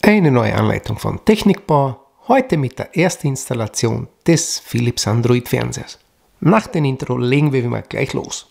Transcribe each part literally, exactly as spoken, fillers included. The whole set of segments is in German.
Eine neue Anleitung von Technikbauer, heute mit der ersten Installation des Philips Android Fernsehers. Nach dem Intro legen wir mal gleich los.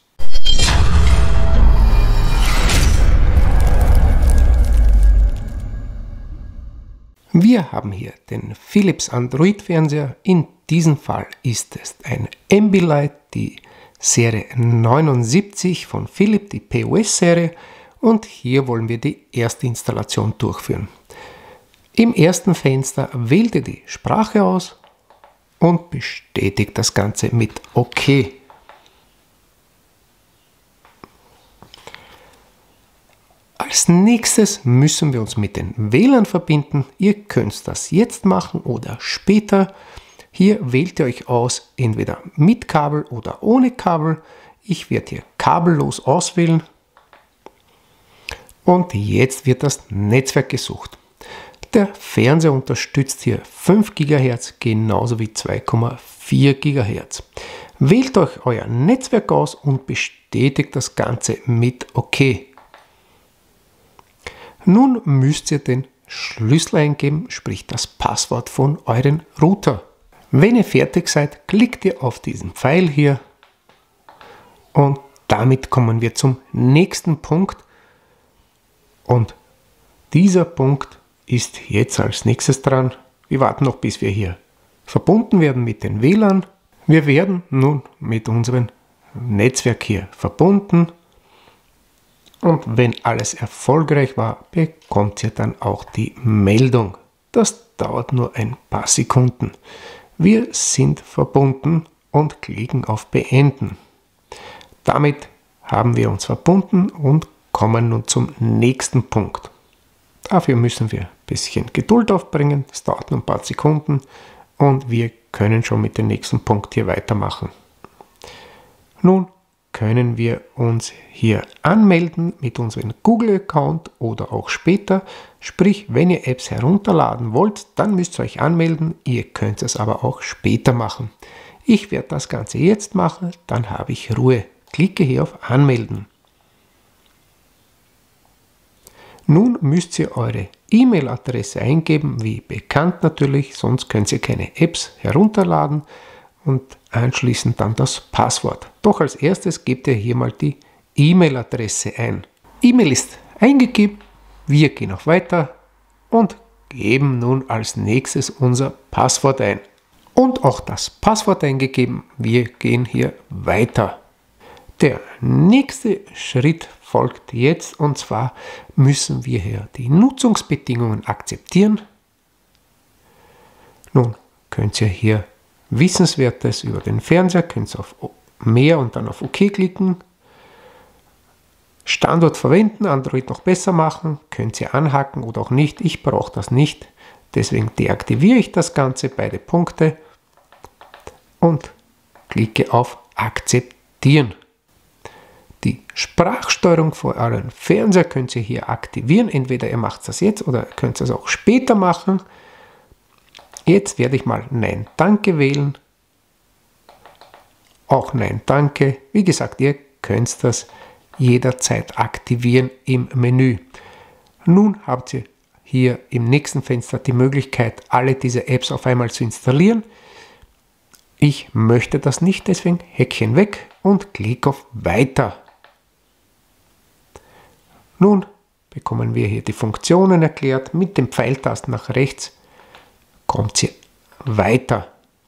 Wir haben hier den Philips Android Fernseher, in diesem Fall ist es ein Ambilight, die Serie neunundsiebzig von Philips, die P O S-Serie, und hier wollen wir die erste Installation durchführen. Im ersten Fenster wählt ihr die Sprache aus und bestätigt das Ganze mit OK. Als nächstes müssen wir uns mit den W L A N verbinden. Ihr könnt das jetzt machen oder später. Hier wählt ihr euch aus, entweder mit Kabel oder ohne Kabel. Ich werde hier kabellos auswählen. Und jetzt wird das Netzwerk gesucht. Der Fernseher unterstützt hier fünf Gigahertz genauso wie zwei Komma vier Gigahertz. Wählt euch euer Netzwerk aus und bestätigt das Ganze mit OK. Nun müsst ihr den Schlüssel eingeben, sprich das Passwort von eurem Router. Wenn ihr fertig seid, klickt ihr auf diesen Pfeil hier und damit kommen wir zum nächsten Punkt. Und dieser Punkt ist jetzt als nächstes dran. Wir warten noch, bis wir hier verbunden werden mit den W L A N. Wir werden nun mit unserem Netzwerk hier verbunden. Und wenn alles erfolgreich war, bekommt ihr dann auch die Meldung. Das dauert nur ein paar Sekunden. Wir sind verbunden und klicken auf Beenden. Damit haben wir uns verbunden und kommen nun zum nächsten Punkt. Dafür müssen wir ein bisschen Geduld aufbringen. Das dauert nur ein paar Sekunden und wir können schon mit dem nächsten Punkt hier weitermachen. Nun können wir uns hier anmelden mit unserem Google-Account oder auch später. Sprich, wenn ihr Apps herunterladen wollt, dann müsst ihr euch anmelden. Ihr könnt es aber auch später machen. Ich werde das Ganze jetzt machen, dann habe ich Ruhe. Klicke hier auf Anmelden. Nun müsst ihr eure E-Mail-Adresse eingeben, wie bekannt natürlich, sonst könnt ihr keine Apps herunterladen und anschließend dann das Passwort. Doch als erstes gebt ihr hier mal die E-Mail-Adresse ein. E-Mail ist eingegeben, wir gehen auf Weiter und geben nun als nächstes unser Passwort ein. Und auch das Passwort eingegeben, wir gehen hier weiter. Der nächste Schritt folgt jetzt, und zwar müssen wir hier die Nutzungsbedingungen akzeptieren. Nun könnt ihr hier Wissenswertes über den Fernseher, könnt ihr auf Mehr und dann auf OK klicken. Standort verwenden, Android noch besser machen, könnt ihr anhaken oder auch nicht. Ich brauche das nicht, deswegen deaktiviere ich das Ganze, beide Punkte, und klicke auf Akzeptieren. Die Sprachsteuerung für euren Fernseher könnt ihr hier aktivieren. Entweder ihr macht das jetzt oder könnt es auch später machen. Jetzt werde ich mal Nein, Danke wählen. Auch Nein, Danke. Wie gesagt, ihr könnt das jederzeit aktivieren im Menü. Nun habt ihr hier im nächsten Fenster die Möglichkeit, alle diese Apps auf einmal zu installieren. Ich möchte das nicht, deswegen Häkchen weg und klicke auf Weiter. Nun bekommen wir hier die Funktionen erklärt. Mit dem Pfeiltasten nach rechts kommt sie weiter.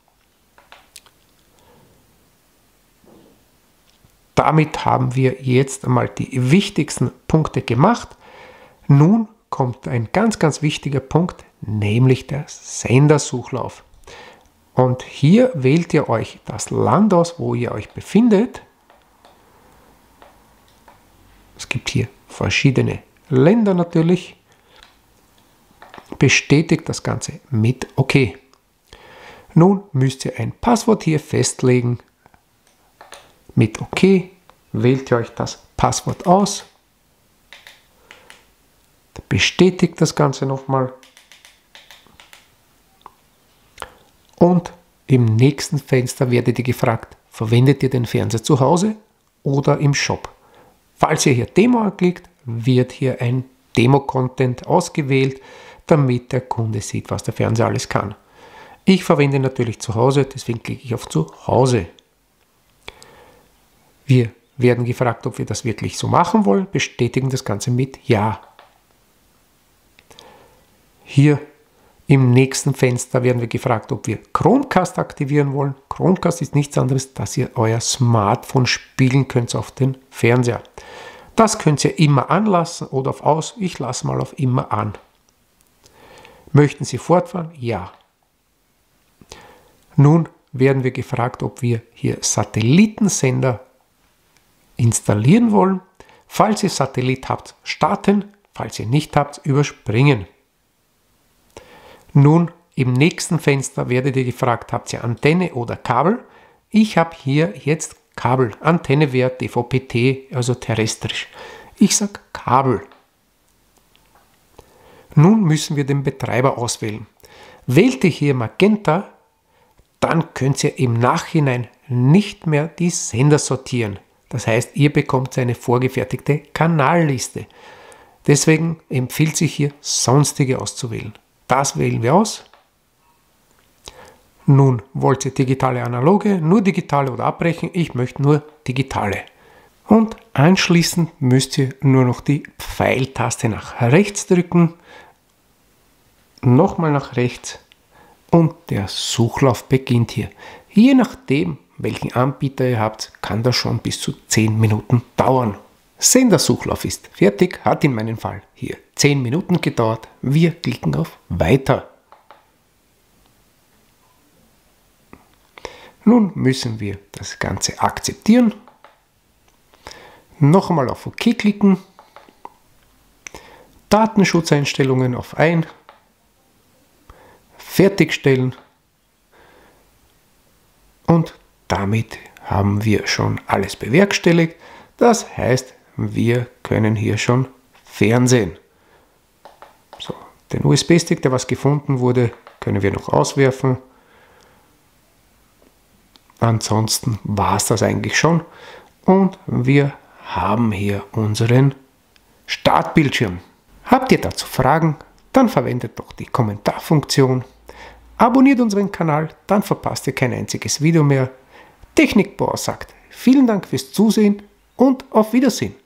Damit haben wir jetzt einmal die wichtigsten Punkte gemacht. Nun kommt ein ganz, ganz wichtiger Punkt, nämlich der Sendersuchlauf. Und hier wählt ihr euch das Land aus, wo ihr euch befindet. Es gibt hier verschiedene Länder natürlich. Bestätigt das Ganze mit OK. Nun müsst ihr ein Passwort hier festlegen. Mit OK wählt ihr euch das Passwort aus. Bestätigt das Ganze nochmal. Und im nächsten Fenster werdet ihr gefragt, verwendet ihr den Fernseher zu Hause oder im Shop? Falls ihr hier Demo anklickt, wird hier ein Demo-Content ausgewählt. damit der Kunde sieht, was der Fernseher alles kann. Ich verwende natürlich zu Hause, deswegen klicke ich auf zu Hause. Wir werden gefragt, ob wir das wirklich so machen wollen, bestätigen das Ganze mit Ja. Hier im nächsten Fenster werden wir gefragt, ob wir Chromecast aktivieren wollen. Chromecast ist nichts anderes, dass ihr euer Smartphone spiegeln könnt auf den Fernseher. Das könnt ihr immer anlassen oder auf Aus. Ich lasse mal auf immer an. Möchten Sie fortfahren? Ja. Nun werden wir gefragt, ob wir hier Satellitensender installieren wollen. Falls ihr Satellit habt, starten. Falls ihr nicht habt, überspringen. Nun, im nächsten Fenster werdet ihr gefragt, habt ihr Antenne oder Kabel? Ich habe hier jetzt Kabel. Antenne wäre D V B T, also terrestrisch. Ich sage Kabel. Nun müssen wir den Betreiber auswählen. Wählt ihr hier Magenta, dann könnt ihr im Nachhinein nicht mehr die Sender sortieren. Das heißt, ihr bekommt eine vorgefertigte Kanalliste. Deswegen empfiehlt sich hier Sonstige auszuwählen. Das wählen wir aus. Nun wollt ihr digitale, analoge, nur digitale oder abbrechen. Ich möchte nur digitale. Und anschließend müsst ihr nur noch die Pfeiltaste nach rechts drücken. Nochmal nach rechts. Und der Suchlauf beginnt hier. Je nachdem, welchen Anbieter ihr habt, kann das schon bis zu zehn Minuten dauern. Sendersuchlauf ist fertig, hat in meinem Fall hier zehn Minuten gedauert. Wir klicken auf Weiter. Nun müssen wir das Ganze akzeptieren. Noch einmal auf OK klicken. Datenschutzeinstellungen auf Ein. Fertigstellen. Und damit haben wir schon alles bewerkstelligt. Das heißt, wir können hier schon Fernsehen. So, den U S B-Stick, der was gefunden wurde, können wir noch auswerfen. Ansonsten war es das eigentlich schon. Und wir haben hier unseren Startbildschirm. Habt ihr dazu Fragen? Dann verwendet doch die Kommentarfunktion. Abonniert unseren Kanal, dann verpasst ihr kein einziges Video mehr. Technikbauer sagt vielen Dank fürs Zusehen und auf Wiedersehen.